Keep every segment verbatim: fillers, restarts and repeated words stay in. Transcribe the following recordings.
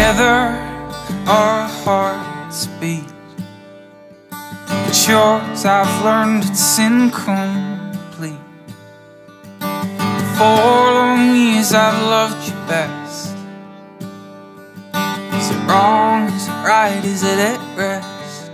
Together our hearts beat, but yours I've learned it's incomplete. For long years I've loved you best. Is it wrong, is it right, is it at rest?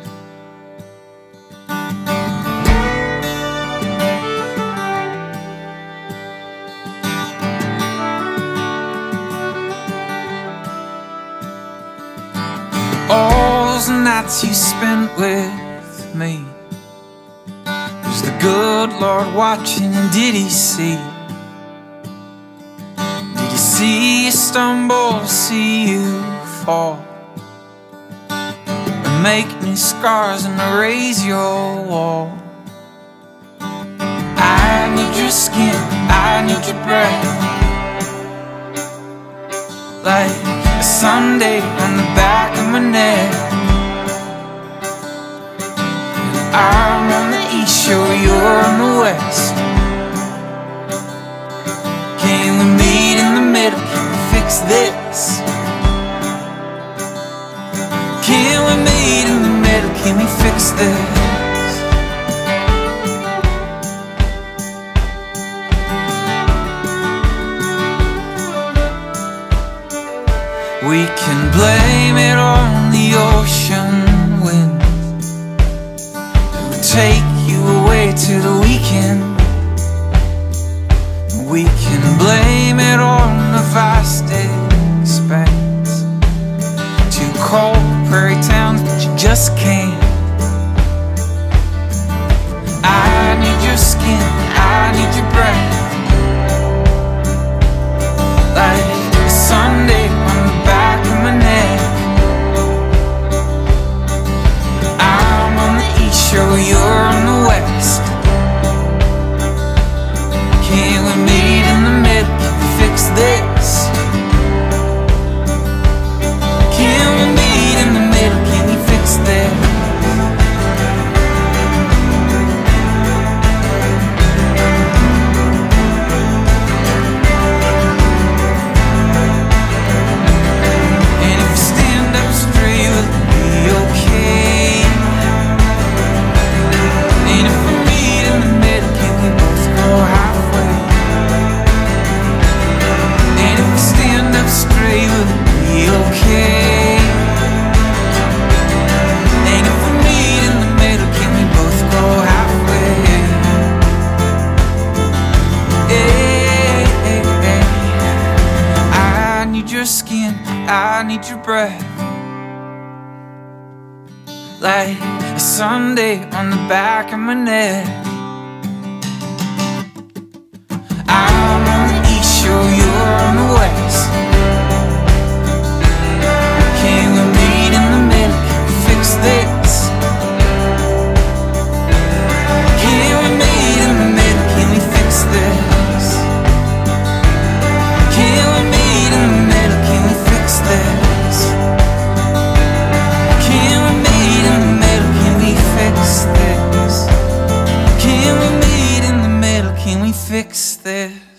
All those nights you spent with me, was the good Lord watching, and did He see? Did He see you stumble, see you fall, and make new scars and erase your wall? I need your skin, I need your breath, like a Sunday on the back of my neck. I'm on the east shore, you're on the west. Can we meet in the middle? Can we fix this? Can we meet in the middle? Can we fix this? We can blame it on the ocean wind, it would take you away to the weekend. We can blame it on the vast expanse, two cold prairie towns, but you just can't. I need your skin, I need your breath, like a Sunday on the back of my neck. I'm on the east shore, you're on the west. Can we meet in the middle? Can we fix this? Can we meet in the middle? Can we fix this? And if you stand up straight, will it be okay? And if we meet in the middle, can we both go halfway? And if we stand up straight, will it be okay? And if we meet in the middle, can we both go halfway? Hey, hey, hey. I need your skin, I need your breath, like a Sunday on the back of my neck. I'm on the east shore, you're on the west. Can we meet in the middle? Can we fix this? Can we meet in the middle? Can we fix this? Can we meet in the middle? Can we fix this? Can we meet in the middle? Can we fix this? Can we meet in the middle? Can we fix this?